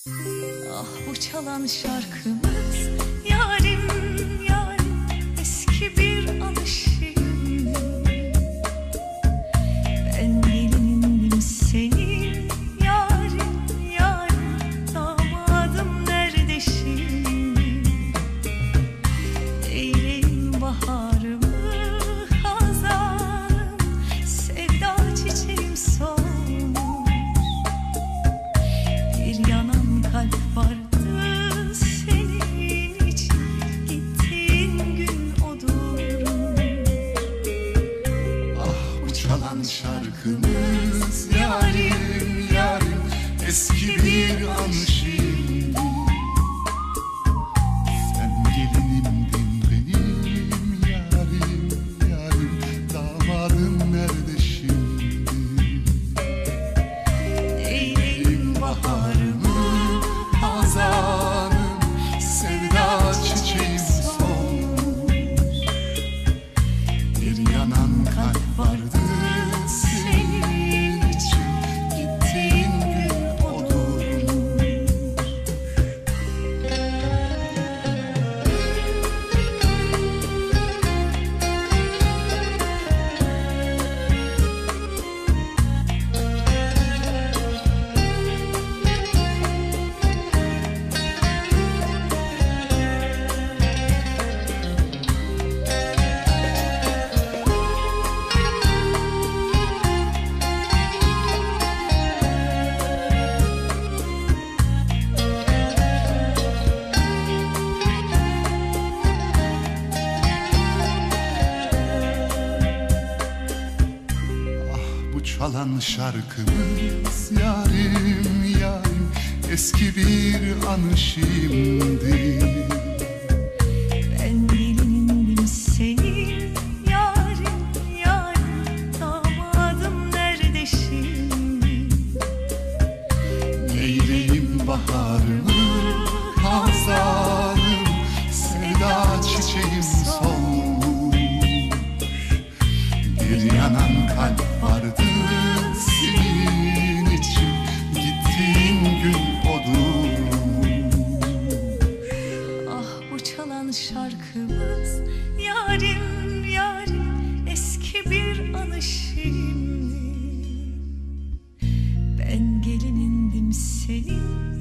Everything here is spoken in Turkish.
Ah bu çalan şarkımız yarim yarim eski bir alışım. Ben gelinindim senin yarim yarim, damadım nerede şimdi? Eyleyim baharımı hazanım, sevda çiçeğim solmuş. Bir yanan kalp vardı senin için, gittiğin gün odur. Ah bu çalan şarkımız yarim yarim eski bir an şimdi. Sen gelinimdin benim yarim yarim, damadım nerede şimdi? Eyleyim baharımı Hazanım, sevda çiçeğim solmuş. Bir yanan kalp vardı senin için, gittiğin gün odur. Bu çalan şarkımız yarim yarim eski bir anı şimdi. Ben gelinindim senin yarim yarim, damadım nerede şimdi? Neyleyim baharımı hazanım, sevda çiçeğim solmuş. Bir yanan kalp vardı senin için, gittiğin gün odur. Ah bu çalan şarkımız yarim yarim eski bir anı şimdi. Ben gelinindim senin